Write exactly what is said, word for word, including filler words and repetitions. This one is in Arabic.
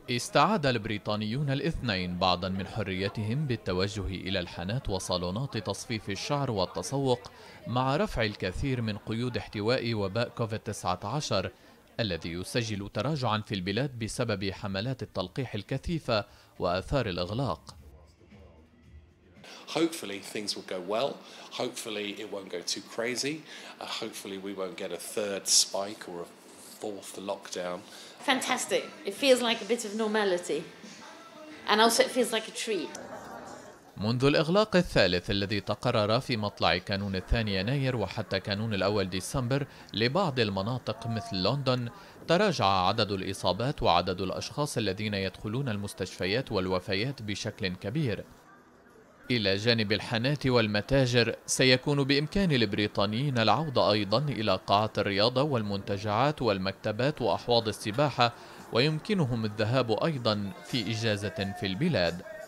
استعاد البريطانيون الاثنين بعضا من حريتهم بالتوجه إلى الحانات وصالونات تصفيف الشعر والتسوق مع رفع الكثير من قيود احتواء وباء كوفيد تسعة عشر الذي يسجل تراجعا في البلاد بسبب حملات التلقيح الكثيفة وآثار الإغلاق. Hopefully things will go well. Hopefully it won't go too crazy. Uh, hopefully we won't get a third spike or a fourth lockdown. Fantastic. It feels like a bit of normality. And also it feels like a treat. منذ الإغلاق الثالث الذي تقرر في مطلع كانون الثاني يناير وحتى كانون الأول ديسمبر لبعض المناطق مثل لندن، تراجع عدد الإصابات وعدد الأشخاص الذين يدخلون المستشفيات والوفيات بشكل كبير. إلى جانب الحانات والمتاجر، سيكون بإمكان البريطانيين العودة أيضا إلى قاعات الرياضة والمنتجعات والمكتبات وأحواض السباحة، ويمكنهم الذهاب أيضا في إجازة في البلاد.